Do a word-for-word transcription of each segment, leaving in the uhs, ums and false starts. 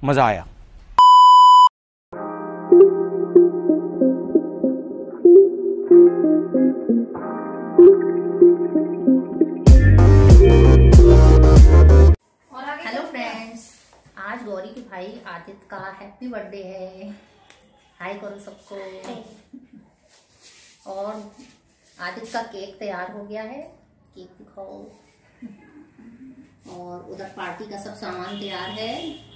मजा आया। Hello friends, आज गौरी के भाई आदित्य का हैप्पी बर्थडे है। हाय करो सबको। और आदित्य का केक तैयार हो गया है, केक दिखाओ। और उधर पार्टी का सब सामान तैयार है।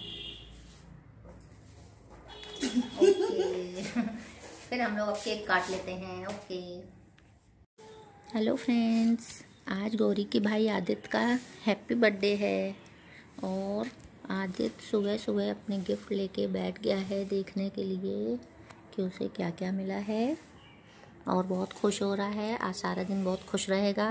ओके फिर हम लोग अब केक काट लेते हैं। ओके हेलो फ्रेंड्स, आज गौरी के भाई आदित्य का हैप्पी बर्थडे है और आदित्य सुबह सुबह अपने गिफ्ट लेके बैठ गया है देखने के लिए कि उसे क्या क्या मिला है और बहुत खुश हो रहा है। आज सारा दिन बहुत खुश रहेगा।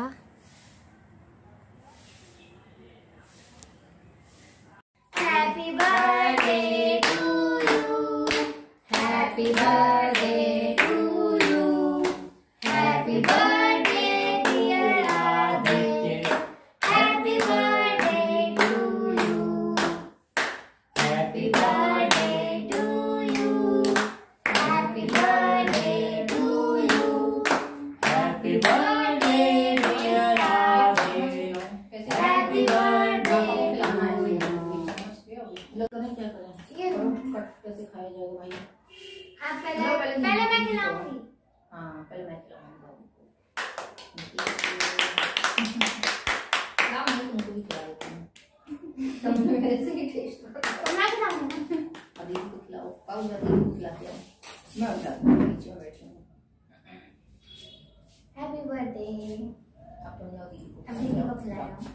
Happy birthday to you, happy birthday to you, happy birthday dear Aditya, happy birthday to you, happy birthday to you, happy birthday to you, happy birthday dear Aditya, happy birthday to you. लोग करें क्या करें, ये कट कैसे खाया जाएगा भाई? हाँ पहले पहले मैं खिलाऊंगी। हाँ पहले मैं खिलाऊंगी बाबू को। ना मैं तुमको भी खिला देती हूँ। तुम मेरे से ही टेस्ट करो। मैं खिलाऊंगी। अभी को खिलाओ, पाऊ अभी को खिला दिया। मैं उठा नीचे बैठी हूँ। Happy birthday. अब तो जाओ दीदी को। अभी को खिलाओ।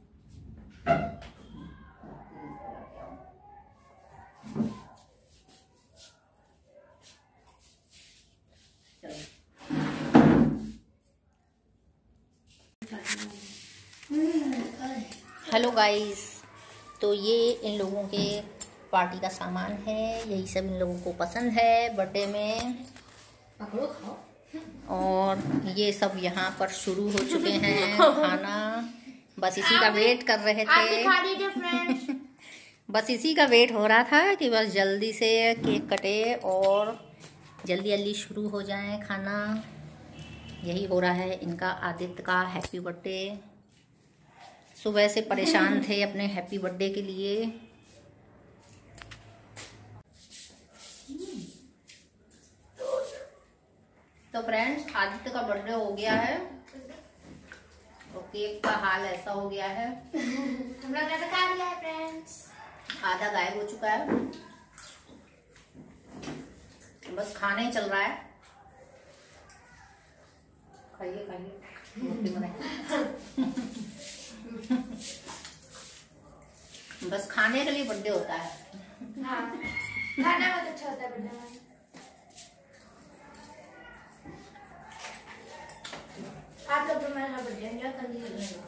हेलो गाइस, तो ये इन लोगों के पार्टी का सामान है। यही सब इन लोगों को पसंद है बर्थडे में। पकड़ो खाओ। और ये सब यहाँ पर शुरू हो चुके हैं खाना। बस इसी का वेट कर रहे थे। बस इसी का वेट हो रहा था कि बस जल्दी से केक कटे और जल्दी जल्दी शुरू हो जाए खाना। यही हो रहा है इनका आदित्य का हैप्पी बर्थडे। सुबह से परेशान थे अपने हैप्पी बर्थडे के लिए। तो फ्रेंड्स, आदित्य का बर्थडे हो गया है और केक का हाल ऐसा हो गया है। हम लोग ऐसा खा लिया है फ्रेंड्स। आधा गायब हो चुका है, बस खाना ही चल रहा है। खाइए खाइए। बस खाने के लिए बर्थडे होता है। हाँ, खाना बहुत अच्छा होता है बर्थडे में। आप लोग तो मेरा बर्थडे एंजॉय कर लीजिए।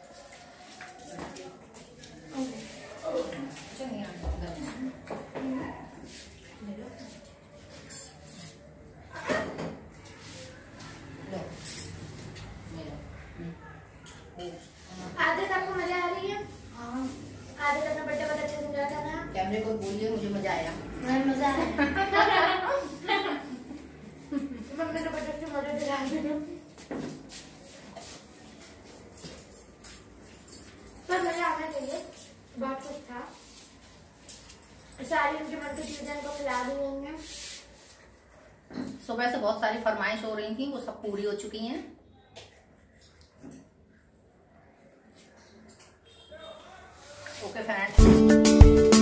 आदित्य, आपको मजा आ रही है? हाँ। आदित्य अपना बर्थडे बहुत अच्छे से एंजॉय कर रहा है। कैमरे को बोलिए मुझे मजा आया। मुझे मजा आया। मम्मी का बर्थडे से मजा दिला रही हूँ। पर मजा आना चाहिए, बहुत कुछ था। सारी उनकी मन की चीजें इनको खिला दी गई हैं। सुबह से बहुत सारी फरमाइश हो रही थी, वो सब पूरी हो चुकी हैं। Okay friends.